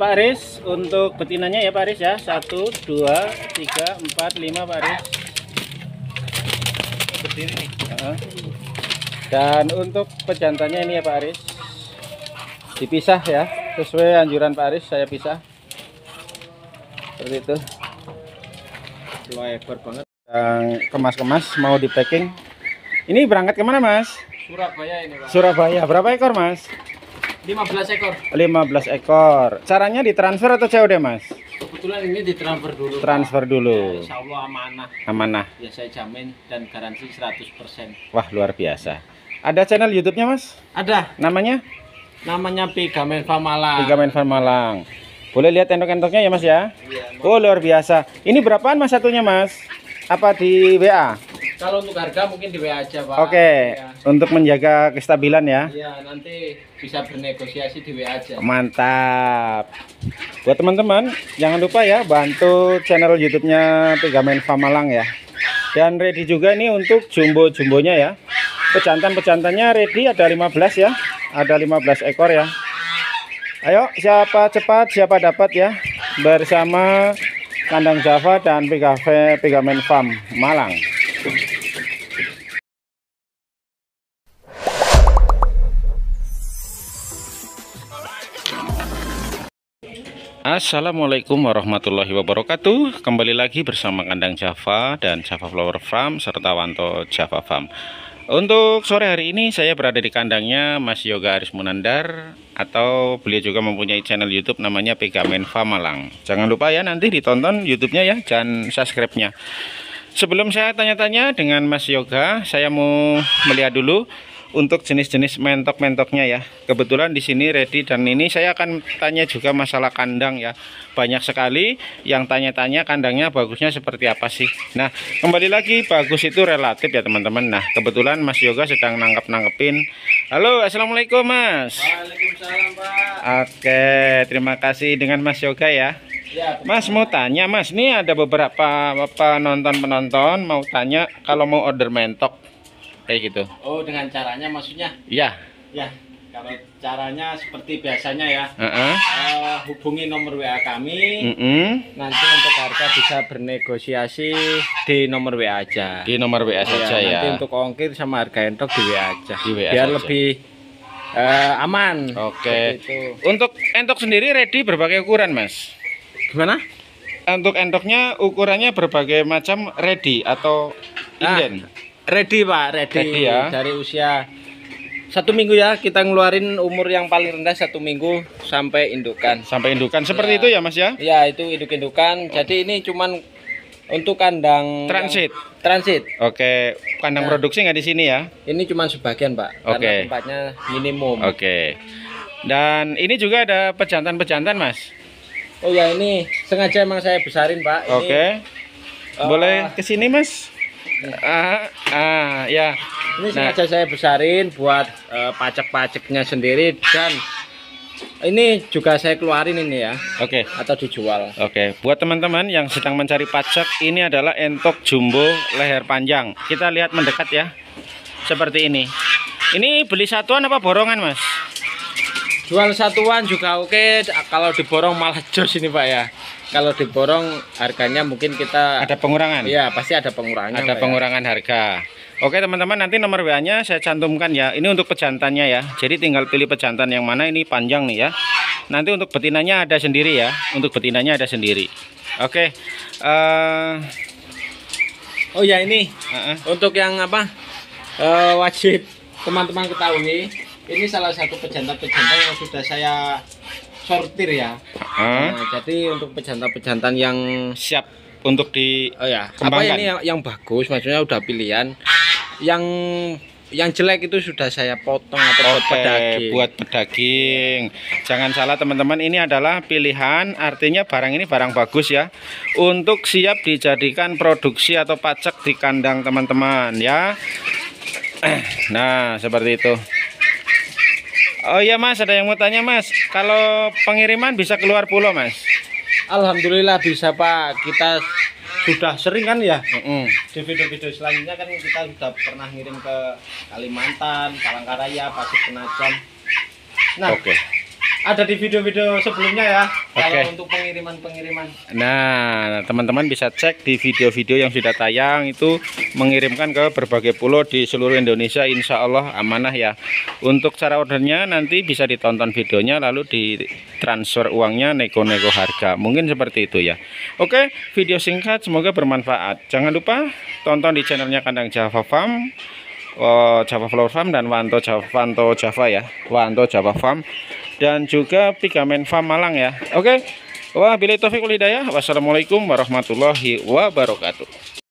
Pak Aris, untuk betinanya ya Pak Aris ya. 1, 2, 3, 4, 5 Pak Aris. Berdiri nih. Dan untuk pejantannya ini ya Pak Aris, dipisah ya, sesuai anjuran Pak Aris saya pisah. Seperti itu. 2 ekor banget. Yang kemas-kemas mau di packing. Ini berangkat kemana Mas? Surabaya ini Pak. Surabaya. Berapa ekor Mas? 15 ekor. 15 ekor. Caranya ditransfer atau COD Mas? Kebetulan ini ditransfer dulu. Transfer dulu. Insya Allah amanah. Amanah. Ya saya jamin dan garansi 100%. Wah luar biasa. Ada channel YouTube-nya Mas? Ada. Namanya? Namanya Pigamenva Malang. Pigamenva Malang. Boleh lihat endok-endoknya ya Mas ya? Iya. Oh luar biasa. Ini berapaan Mas satunya Mas? Apa di WA? Kalau untuk harga mungkin di WA aja Pak. Oke. Ya. Untuk menjaga kestabilan ya. Iya, nanti bisa bernegosiasi di WA aja. Mantap. Buat teman-teman jangan lupa ya bantu channel YouTube-nya Pigamenva Malang ya. Dan ready juga ini untuk jumbo-jumbonya ya. Pejantan-pejantannya ready ada 15 ya. Ada 15 ekor ya. Ayo siapa cepat siapa dapat ya. Bersama Kandang Java dan Pigamenva Malang. Assalamualaikum warahmatullahi wabarakatuh. Kembali lagi bersama Kandang Java dan Java Flower Farm serta Wanto Java Farm. Untuk sore hari ini saya berada di kandangnya Mas Yoga Aris Munandar, atau beliau juga mempunyai channel YouTube namanya Pigamenva Malang. Jangan lupa ya nanti ditonton YouTube-nya ya dan subscribe-nya. Sebelum saya tanya-tanya dengan Mas Yoga, saya mau melihat dulu untuk jenis-jenis mentok-mentoknya ya. Kebetulan di sini ready, dan ini saya akan tanya juga masalah kandang ya. Banyak sekali yang tanya-tanya kandangnya bagusnya seperti apa sih. Nah, kembali lagi bagus itu relatif ya teman-teman. Nah, kebetulan Mas Yoga sedang nangkep-nangkepin. Halo, assalamualaikum Mas. Waalaikumsalam Pak. Oke, terima kasih dengan Mas Yoga ya. Ya, Mas mau tanya Mas, ini ada beberapa penonton mau tanya kalau mau order mentok kayak gitu. oh dengan caranya maksudnya? Iya. Ya, kalau caranya seperti biasanya ya. Heeh. Hubungi nomor WA kami. Nanti untuk harga bisa bernegosiasi di nomor WA aja. Di nomor WA saja ya. Nanti untuk ongkir sama harga entok di WA aja. Di WA biar saja. lebih aman. Oke. Seperti itu. Untuk entok sendiri ready berbagai ukuran Mas. Gimana? Untuk endoknya ukurannya berbagai macam ready atau inden. Ready Pak, ready, Ready ya. Dari usia 1 minggu ya, kita ngeluarin umur yang paling rendah 1 minggu sampai indukan. Sampai indukan seperti Ya. itu ya Mas ya. Ya itu induk-indukan. Jadi ini cuman untuk kandang Transit. Transit. Oke, kandang Nah. produksi nggak di sini ya. Ini cuman sebagian Pak, Oke. karena tempatnya minimum. Oke. Dan ini juga ada pejantan-pejantan Mas. Oh ya, ini sengaja emang saya besarin Pak. Ini, Oke. Boleh ke sini Mas? Ya. Ini Nah. sengaja saya besarin buat pajak-pajaknya sendiri, dan ini juga saya keluarin ini ya, Oke. atau dijual. Oke, buat teman-teman yang sedang mencari pajak, ini adalah entok jumbo leher panjang. Kita lihat mendekat ya. Seperti ini. Ini beli satuan apa borongan, Mas? Jual satuan juga oke, kalau diborong malah jos ini Pak ya. Kalau diborong harganya mungkin kita Ada pengurangan? Iya, pasti ada pengurangan. Ada pengurangan harga. Oke teman-teman, nanti nomor WA-nya saya cantumkan ya. Ini untuk pejantannya ya. Jadi tinggal pilih pejantan yang mana, ini panjang nih ya. Nanti untuk betinanya ada sendiri ya. Untuk betinanya ada sendiri. Oke. Oh ya, ini untuk yang apa? Wajib teman-teman ketahui, ini salah satu pejantan-pejantan yang sudah saya sortir ya. Nah, jadi untuk pejantan-pejantan yang Siap untuk di oh ya, apa kembangkan. ini yang bagus, maksudnya udah pilihan. Yang jelek itu sudah saya potong atau buat pedaging. Buat pedaging. Jangan salah teman-teman, ini adalah pilihan, artinya barang ini barang bagus ya. Untuk siap dijadikan produksi atau pajak di kandang teman-teman ya. Nah, seperti itu. Oh iya Mas, ada yang mau tanya Mas, kalau pengiriman bisa keluar pulau Mas? Alhamdulillah bisa Pak, kita sudah sering kan ya. Di video-video selanjutnya kan kita sudah pernah ngirim ke Kalimantan, Palangkaraya, Pasir Penajam. Nah, Oke. ada di video-video sebelumnya ya. Oke. Kalau untuk pengiriman. Nah, teman-teman bisa cek di video-video yang sudah tayang itu mengirimkan ke berbagai pulau di seluruh Indonesia. Insya Allah amanah ya. Untuk cara ordernya nanti bisa ditonton videonya lalu ditransfer uangnya, nego-nego harga. Mungkin seperti itu ya. Oke, video singkat semoga bermanfaat. Jangan lupa tonton di channelnya Kandang Java Farm, Java Flower Farm, dan Wanto Java ya. Wanto Java Farm dan juga Pigamen Farm Malang ya. Oke. Wabillahi taufiq wal hidayah. Wassalamualaikum warahmatullahi wabarakatuh.